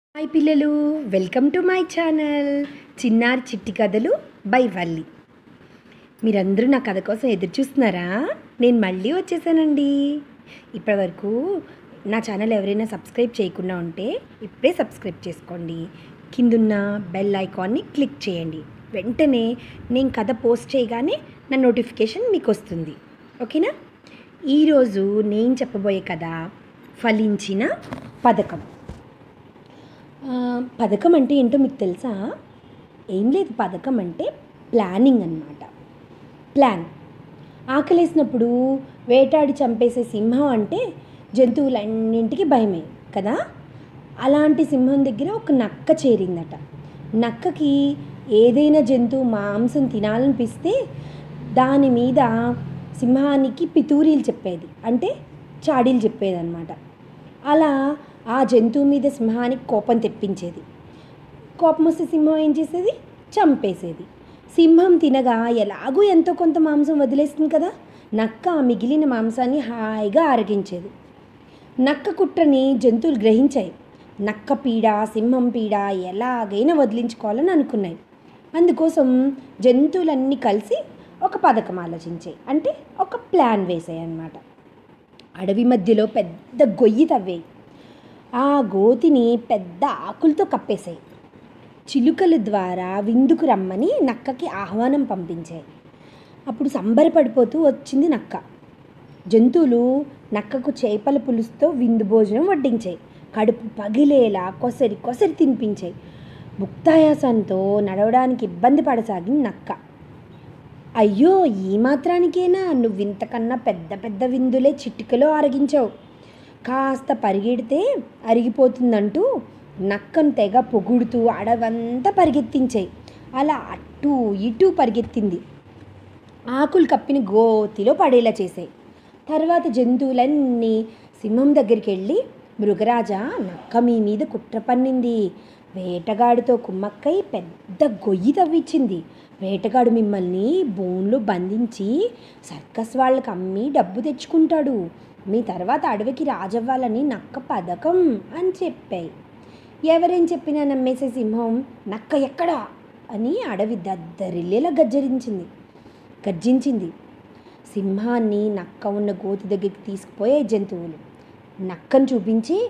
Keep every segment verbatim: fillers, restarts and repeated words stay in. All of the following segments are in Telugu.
హాయ్ పిల్లలు, వెల్కమ్ టు మై ఛానల్ చిన్నారి చిట్టి కథలు బై వల్లి. మీరందరూ నా కథ కోసం ఎదురు చూస్తున్నారా? నేను మళ్ళీ వచ్చేసానండి. ఇప్పటివరకు నా ఛానల్ ఎవరైనా సబ్స్క్రైబ్ చేయకుండా ఉంటే ఇప్పుడే సబ్స్క్రైబ్ చేసుకోండి. కిందున్న బెల్ ఐకాన్ని క్లిక్ చేయండి. వెంటనే నేను కథ పోస్ట్ చేయగానే నా నోటిఫికేషన్ మీకు వస్తుంది. ఓకేనా? ఈరోజు నేను చెప్పబోయే కథ ఫలించిన పథకం. పథకం అంటే ఏంటో మీకు తెలుసా? ఏం లేదు, పథకం అంటే ప్లానింగ్ అన్నమాట. ప్లాన్. ఆకలేసినప్పుడు వేటాడి చంపేసే సింహం అంటే జంతువులన్నింటికి భయమే కదా. అలాంటి సింహం దగ్గర ఒక నక్క చేరిందట. నక్కకి ఏదైనా జంతువు మాంసం తినాలనిపిస్తే దాని మీద సింహానికి పితూరీలు చెప్పేది, అంటే చాడీలు చెప్పేది అన్నమాట. అలా ఆ జంతువు మీద సింహానికి కోపం తెప్పించేది. కోపం వస్తే సింహం ఏం చేసేది? చంపేసేది. సింహం తినగా ఎలాగూ ఎంతో కొంత మాంసం వదిలేస్తుంది కదా, నక్క ఆ మిగిలిన మాంసాన్ని హాయిగా ఆరగించేది. నక్క కుట్రని జంతువులు గ్రహించాయి. నక్క పీడ, సింహం పీడ ఎలాగైనా వదిలించుకోవాలని అనుకున్నాయి. అందుకోసం జంతువులన్నీ కలిసి ఒక పథకం ఆలోచించాయి, అంటే ఒక ప్లాన్ వేసాయి అన్నమాట. అడవి మధ్యలో పెద్ద గొయ్యి తవ్వాయి. ఆ గోతిని పెద్ద ఆకులతో కప్పేశాయి. చిలుకల ద్వారా విందుకు రమ్మని నక్కకి ఆహ్వానం పంపించాయి. అప్పుడు సంబరపడిపోతూ వచ్చింది నక్క. జంతువులు నక్కకు చేపల పులుసుతో విందు భోజనం వడ్డించాయి. కడుపు పగిలేలా కొసరి కొసరి తినిపించాయి. ముక్తాయాసంతో నడవడానికి ఇబ్బంది పడసాగింది నక్క. అయ్యో, ఈ మాత్రానికేనా నువ్వు ఇంతకన్నా పెద్ద పెద్ద విందులే చిటికలో అరగించావు, కాస్త పరిగెడితే అరిగిపోతుందంటూ నక్కను తెగ పొగుడుతూ అడవంతా పరిగెత్తించాయి. అలా అటు ఇటు పరిగెత్తింది. ఆకులు కప్పిన గోతిలో పడేలా చేసాయి. తర్వాత జంతువులన్నీ సింహం దగ్గరికి వెళ్ళి, మృగరాజా, నక్క మీ మీద కుట్ర పన్నింది. వేటగాడితో కుమ్మక్కై పెద్ద గొయ్యి తవ్వించింది. వేటగాడు మిమ్మల్ని బోన్లో బంధించి సర్కస్ వాళ్ళకి అమ్మి డబ్బు తెచ్చుకుంటాడు. మీ తర్వాత అడవికి రాజవ్వాలని నక్క పథకం అని చెప్పాయి. ఎవరేం చెప్పినా నమ్మేసే సింహం నక్క ఎక్కడా అని అడవి దద్దరిల్లేలా గర్జరించింది గర్జించింది. సింహాన్ని నక్క ఉన్న గోతి దగ్గరికి తీసుకుపోయే జంతువులు నక్కను చూపించి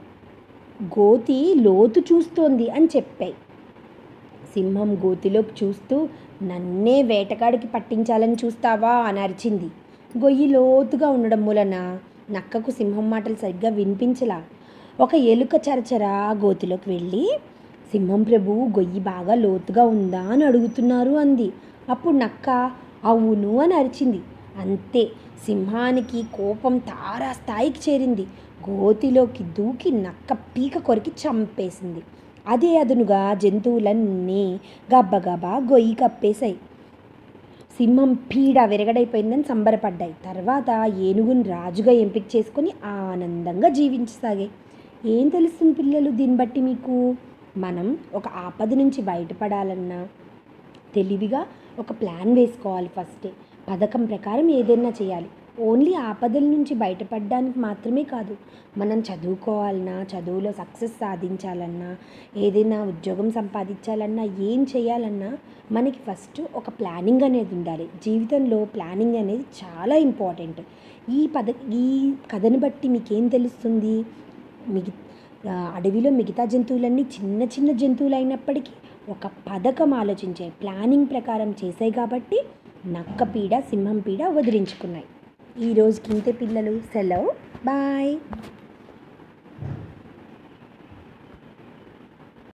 గోతి లోతు చూస్తోంది అని చెప్పాయి. సింహం గోతిలోకి చూస్తూ, నన్నే వేటగాడికి పట్టించాలని చూస్తావా అని అరిచింది. గొయ్యి లోతుగా ఉండడం మూలన నక్కకు సింహం మాటలు సరిగ్గా వినిపించలా. ఒక ఎలుక చరచరా గోతిలోకి వెళ్ళి, సింహం ప్రభు, గొయ్యి బాగా లోతుగా ఉందా అని అడుగుతున్నారు అంది. అప్పుడు నక్క అవును అని అరిచింది. అంతే, సింహానికి కోపం తారా స్థాయికి చేరింది. గోతిలోకి దూకి నక్క పీక కొరికి చంపేసింది. అదే అదునుగా జంతువులన్నీ గబ్బగబా గొయ్యి కప్పేశాయి. సింహం పీడ విరగడైపోయిందని సంబరపడ్డాయి. తర్వాత ఏనుగుని రాజుగా ఎంపిక చేసుకొని ఆనందంగా జీవించసాగాయి. ఏం తెలుస్తుంది పిల్లలు దీన్ని బట్టి మీకు? మనం ఒక ఆపద నుంచి బయటపడాలన్నా తెలివిగా ఒక ప్లాన్ వేసుకోవాలి. ఫస్టే పథకం ప్రకారం ఏదైనా చేయాలి. ఓన్లీ ఆపదల నుంచి బయటపడడానికి మాత్రమే కాదు, మనం చదువుకోవాలన్నా, చదువులో సక్సెస్ సాధించాలన్నా, ఏదైనా ఉద్యోగం సంపాదించాలన్నా, ఏం చేయాలన్నా మనకి ఫస్ట్ ఒక ప్లానింగ్ అనేది ఉండాలి. జీవితంలో ప్లానింగ్ అనేది చాలా ఇంపార్టెంట్. ఈ పద ఈ కథను బట్టి మీకేం తెలుస్తుంది? మిగి అడవిలో మిగతా జంతువులన్నీ చిన్న చిన్న జంతువులు అయినప్పటికీ ఒక పథకం ఆలోచించాయి, ప్లానింగ్ ప్రకారం చేశాయి కాబట్టి నక్క పీడ, సింహం పీడ వదిలించుకున్నాయి. ఈ రోజుకి ఇంతే పిల్లలు. సెలవు. బాయ్.